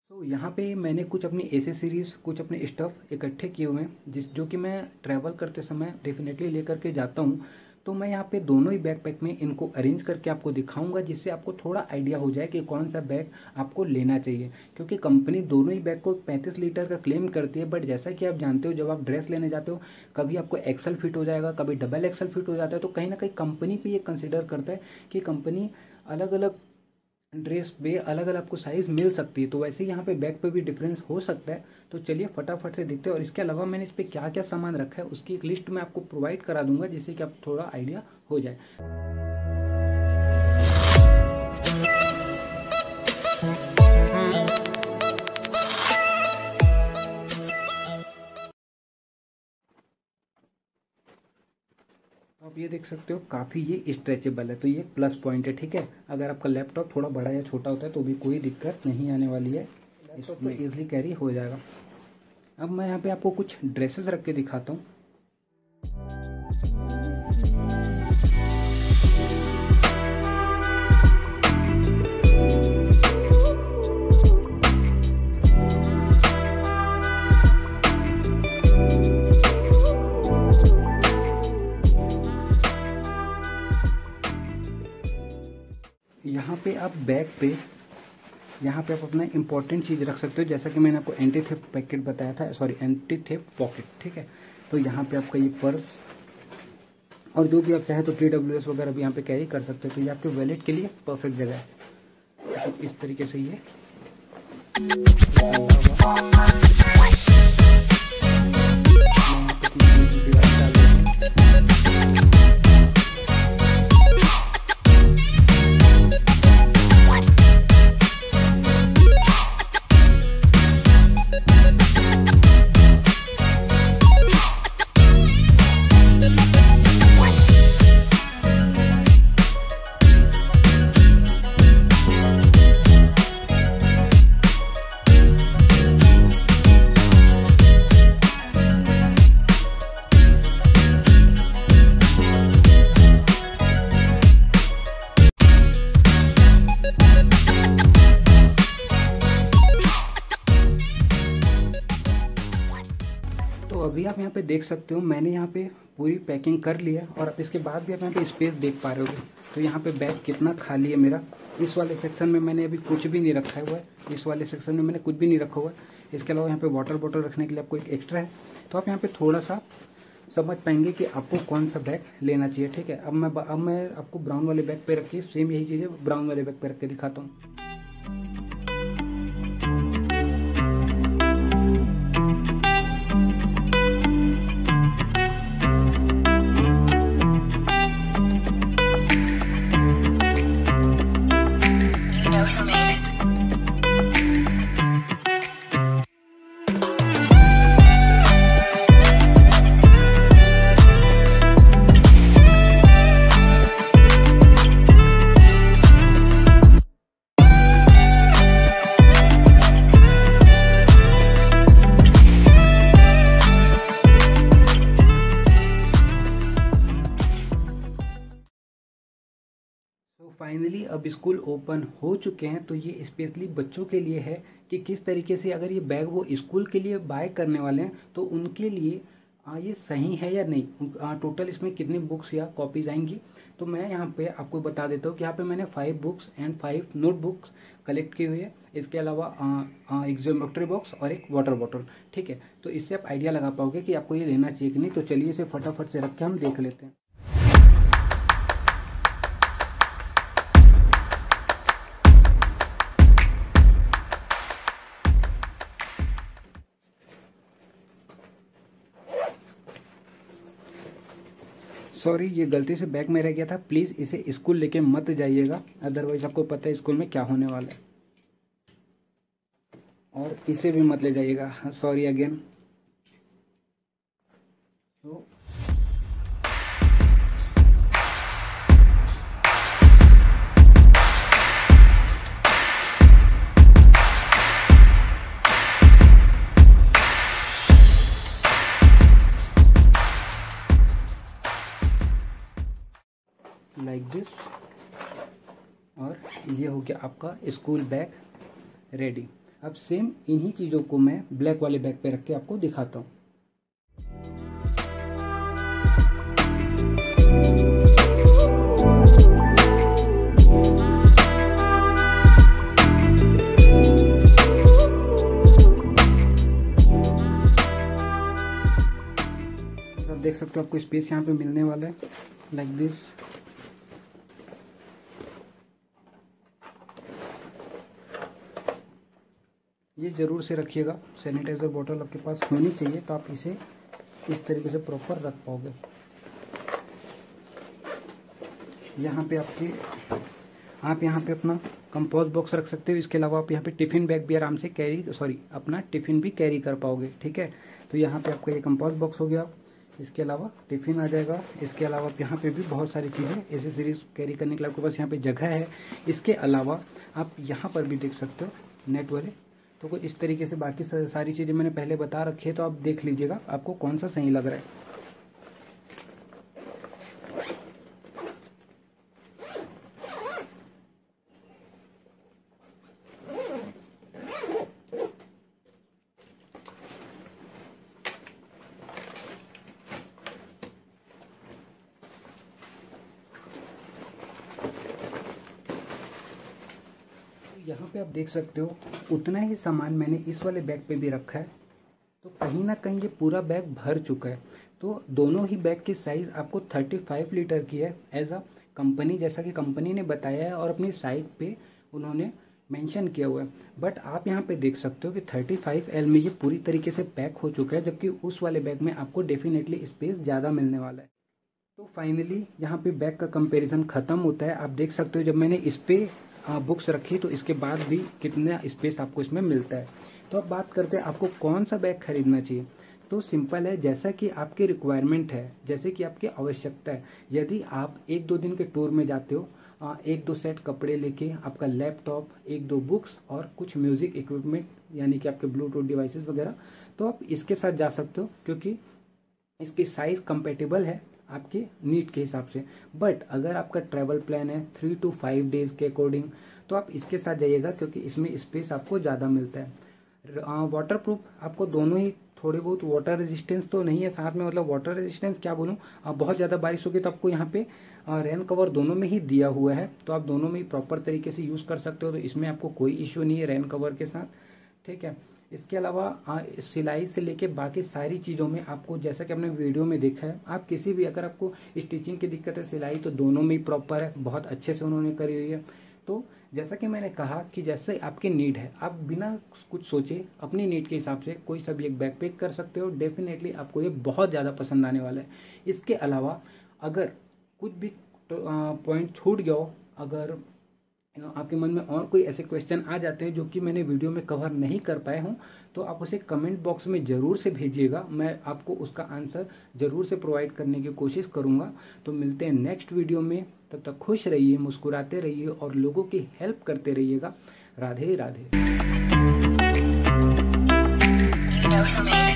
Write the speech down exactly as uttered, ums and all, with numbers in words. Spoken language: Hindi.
तो यहाँ पे मैंने कुछ अपनी एसेसरीज कुछ अपने स्टफ़ इकट्ठे किए हुए हैं जिस जो कि मैं ट्रैवल करते समय डेफिनेटली लेकर के जाता हूँ। तो मैं यहाँ पे दोनों ही बैकपैक में इनको अरेंज करके आपको दिखाऊंगा, जिससे आपको थोड़ा आइडिया हो जाए कि कौन सा बैग आपको लेना चाहिए। क्योंकि कंपनी दोनों ही बैग को पैंतीस लीटर का क्लेम करती है, बट जैसा कि आप जानते हो जब आप ड्रेस लेने जाते हो कभी आपको एक्सल फिट हो जाएगा, कभी डबल एक्सल फिट हो जाता है। तो कहीं ना कहीं कंपनी भी ये कंसिडर करता है कि कंपनी अलग अलग ड्रेस पे अलग अलग आपको साइज़ मिल सकती है। तो वैसे ही यहाँ पे बैग पे भी डिफरेंस हो सकता है। तो चलिए फटाफट से देखते हैं। और इसके अलावा मैंने इस पर क्या क्या सामान रखा है उसकी एक लिस्ट मैं आपको प्रोवाइड करा दूंगा, जिससे कि आपको थोड़ा आइडिया हो जाए। आप ये देख सकते हो काफ़ी ये स्ट्रेचेबल है, तो ये प्लस पॉइंट है। ठीक है, अगर आपका लैपटॉप थोड़ा बड़ा या छोटा होता है तो भी कोई दिक्कत नहीं आने वाली है, इसमें इजीली कैरी हो जाएगा। अब मैं यहाँ पे आपको कुछ ड्रेसेस रख के दिखाता हूँ। यहाँ पे आप बैग पे यहाँ पे आप अपना इंपॉर्टेंट चीज़ रख सकते हो, जैसा कि मैंने आपको एंटी थेफ्ट पैकेट बताया था, सॉरी एंटी थेफ्ट पॉकेट। ठीक है, तो यहाँ पे आपका ये पर्स और जो भी आप चाहे तो टी डब्ल्यू एस वगैरह भी यहाँ पे कैरी कर सकते हो। तो ये आपके वॉलेट के लिए परफेक्ट जगह है। तो इस तरीके से ये तो अभी आप यहाँ पे देख सकते हो मैंने यहाँ पे पूरी पैकिंग कर लिया और इसके बाद भी आप यहाँ पे स्पेस देख पा रहे हो। तो यहाँ पे बैग कितना खाली है मेरा। इस वाले सेक्शन में मैंने अभी कुछ भी नहीं रखा हुआ है, इस वाले सेक्शन में मैंने कुछ भी नहीं रखा हुआ है। इसके अलावा यहाँ पे वाटर बॉटल रखने के लिए आपको एक एक्स्ट्रा है। तो आप यहाँ पे थोड़ा सा समझ पाएंगे कि आपको कौन सा बैग लेना चाहिए। ठीक है, अब मैं अब मैं आपको ब्राउन वाले बैग पे रखिए, सेम यही चीज़ है ब्राउन वाले बैग पे रख के दिखाता हूँ। तो फाइनली अब स्कूल ओपन हो चुके हैं। तो ये स्पेशली बच्चों के लिए है कि किस तरीके से अगर ये बैग वो स्कूल के लिए बाय करने वाले हैं तो उनके लिए आ, ये सही है या नहीं। आ, टोटल इसमें कितनी बुक्स या कॉपीज आएंगी तो मैं यहाँ पे आपको बता देता हूँ कि यहाँ पे मैंने five books and five notebooks collect किए हुए हैं। इसके अलावा एक ज्योमेट्री बॉक्स और एक वाटर बॉटल। ठीक है, तो इससे आप आइडिया लगा पाओगे कि आपको ये लेना चाहिए कि नहीं। तो चलिए इसे फटाफट से रख के हम देख लेते हैं। सॉरी, ये गलती से बैग में रह गया था। प्लीज़ इसे स्कूल लेके मत जाइएगा, अदरवाइज आपको पता है स्कूल में क्या होने वाला है। और इसे भी मत ले जाइएगा, सॉरी अगेन। तो लाइक दिस, और ये हो गया आपका स्कूल बैग रेडी। अब सेम इन्हीं चीज़ों को मैं ब्लैक वाले बैग पे रख के आपको दिखाता हूँ। आप देख सकते हो आपको स्पेस यहाँ पे मिलने वाला है लाइक दिस। ये जरूर से रखिएगा, सैनिटाइजर बोतल आपके पास होनी चाहिए, तो आप इसे इस तरीके से प्रॉपर रख पाओगे। यहाँ पे आपके आप यहाँ पे अपना कंपोस्ट बॉक्स रख सकते हो। इसके अलावा आप यहाँ पे टिफिन बैग भी आराम से कैरी सॉरी अपना टिफिन भी कैरी कर पाओगे, ठीक है। तो यहाँ पे आपका ये कंपोस्ट बॉक्स हो गया, इसके अलावा टिफिन आ जाएगा। इसके अलावा यहाँ पे भी बहुत सारी चीज़ें एसेसरीज कैरी करने के लिए आपके पास यहाँ पे जगह है। इसके अलावा आप यहाँ पर भी देख सकते हो नेट वाले, तो कुछ इस तरीके से बाकी सारी चीज़ें मैंने पहले बता रखी है, तो आप देख लीजिएगा आपको कौन सा सही लग रहा है। यहाँ पे आप देख सकते हो उतना ही सामान मैंने इस वाले बैग पे भी रखा है, तो कहीं ना कहीं ये पूरा बैग भर चुका है। तो दोनों ही बैग की साइज आपको पैंतीस लीटर की है एज अ कंपनी, जैसा कि कंपनी ने बताया है और अपनी साइट पे उन्होंने मेंशन किया हुआ है। बट आप यहाँ पे देख सकते हो कि पैंतीस एल में ये पूरी तरीके से पैक हो चुका है, जबकि उस वाले बैग में आपको डेफिनेटली स्पेस ज़्यादा मिलने वाला है। तो फाइनली यहाँ पे बैग का कंपेरिजन खत्म होता है। आप देख सकते हो जब मैंने इस पे बुक्स रखी तो इसके बाद भी कितना स्पेस आपको इसमें मिलता है। तो अब बात करते हैं आपको कौन सा बैग खरीदना चाहिए। तो सिंपल है, जैसा कि आपकी रिक्वायरमेंट है, जैसे कि आपकी आवश्यकता है। यदि आप एक दो दिन के टूर में जाते हो, एक दो सेट कपड़े लेके, आपका लैपटॉप, एक दो बुक्स और कुछ म्यूजिक इक्विपमेंट यानी कि आपके ब्लूटूथ डिवाइसेस वगैरह, तो आप इसके साथ जा सकते हो, क्योंकि इसकी साइज कंपेटेबल है आपके नीड के हिसाब से। बट अगर आपका ट्रैवल प्लान है थ्री टू फाइव डेज के अकॉर्डिंग, तो आप इसके साथ जाइएगा, क्योंकि इसमें स्पेस आपको ज़्यादा मिलता है। वाटर प्रूफ आपको दोनों ही, थोड़ी बहुत वाटर रेजिस्टेंस तो नहीं है साथ में, मतलब वाटर रेजिस्टेंस क्या बोलूँ, बहुत ज़्यादा बारिश होगी तो आपको यहाँ पे रेन कवर दोनों में ही दिया हुआ है, तो आप दोनों में ही प्रॉपर तरीके से यूज़ कर सकते हो। तो इसमें आपको कोई इश्यू नहीं है रेन कवर के साथ, ठीक है। इसके अलावा सिलाई से लेके बाकी सारी चीज़ों में आपको, जैसा कि आपने वीडियो में देखा है, आप किसी भी अगर आपको स्टिचिंग की दिक्कत है, सिलाई तो दोनों में ही प्रॉपर है, बहुत अच्छे से उन्होंने करी हुई है। तो जैसा कि मैंने कहा कि जैसे आपकी नीड है, आप बिना कुछ सोचे अपनी नीड के हिसाब से कोई सा भी एक बैग पैक कर सकते हो। डेफिनेटली आपको ये बहुत ज़्यादा पसंद आने वाला है। इसके अलावा अगर कुछ भी पॉइंट छूट गया हो, अगर आपके मन में और कोई ऐसे क्वेश्चन आ जाते हैं जो कि मैंने वीडियो में कवर नहीं कर पाए हूं, तो आप उसे कमेंट बॉक्स में ज़रूर से भेजिएगा, मैं आपको उसका आंसर ज़रूर से प्रोवाइड करने की कोशिश करूंगा। तो मिलते हैं नेक्स्ट वीडियो में, तब तक खुश रहिए, मुस्कुराते रहिए और लोगों की हेल्प करते रहिएगा। राधे राधे।